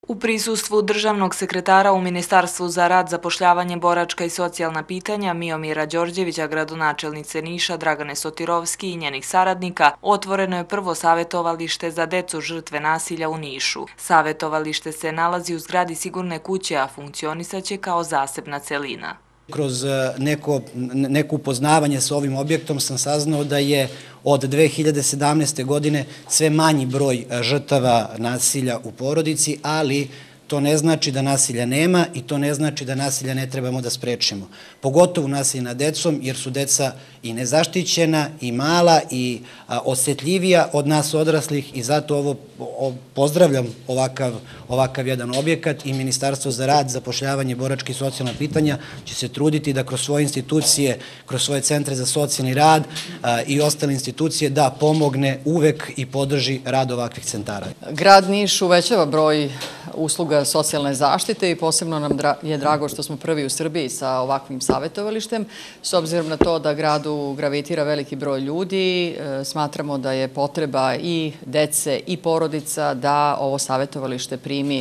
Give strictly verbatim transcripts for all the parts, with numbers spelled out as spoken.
U prisustvu državnog sekretara u Ministarstvu za rad, zapošljavanje, boračka i socijalna pitanja Miomira Đorđevića, gradonačelnice Niša Dragane Sotirovski i njenih saradnika, otvoreno je prvo savjetovalište za decu žrtve nasilja u Nišu. Savjetovalište se nalazi u zgradi Sigurne kuće, a funkcionisaće kao zasebna celina. Kroz neko, neko upoznavanje sa ovim objektom sam saznao da je od dve hiljade sedamnaeste. godine sve manji broj žrtava nasilja u porodici, ali to ne znači da nasilja nema i to ne znači da nasilja ne trebamo da sprečimo. Pogotovo nasilje nad decom, jer su deca i nezaštićena, i mala, i osetljivija od nas odraslih i zato ovo pozdravljam ovakav, ovakav jedan objekat i Ministarstvo za rad, zapošljavanje, boračka i socijalna pitanja će se truditi da kroz svoje institucije, kroz svoje centre za socijalni rad i ostale institucije da pomogne uvek i podrži rad ovakvih centara. Grad Niš uvećava broj usluga socijalne zaštite i posebno nam je drago što smo prvi u Srbiji sa ovakvim savjetovalištem. S obzirom na to da gradu gravitira veliki broj ljudi, smatramo da je potreba i dece i porodica da ovo savjetovalište primi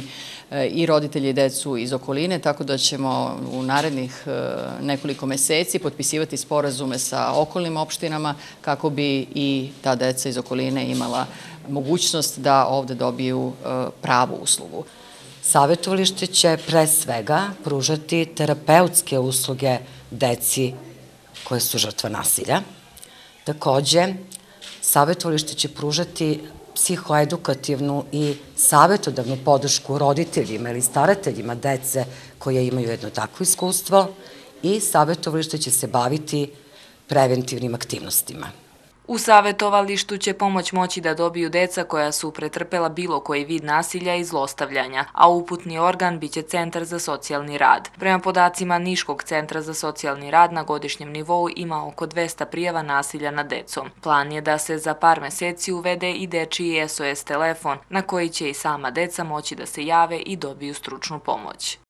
i roditelji i decu iz okoline, tako da ćemo u narednih nekoliko meseci potpisivati sporazume sa okolnim opštinama kako bi i ta deca iz okoline imala mogućnost da ovde dobiju pravu uslugu. Savjetovalište će pre svega pružati terapeutske usluge deci koje su žrtva nasilja. Takođe, savjetovalište će pružati psihoedukativnu i savjetodavnu podršku roditeljima ili starateljima dece koje imaju jedno takvo iskustvo i savjetovalište će se baviti preventivnim aktivnostima. U savjetovalištu će pomoć moći da dobiju deca koja su pretrpela bilo koji vid nasilja i zlostavljanja, a uputni organ biće Centar za socijalni rad. Prema podacima Niškog centra za socijalni rad na godišnjem nivou ima oko dvesta prijava nasilja nad decom. Plan je da se za par meseci uvede i dečiji S O S telefon na koji će i sama deca moći da se jave i dobiju stručnu pomoć.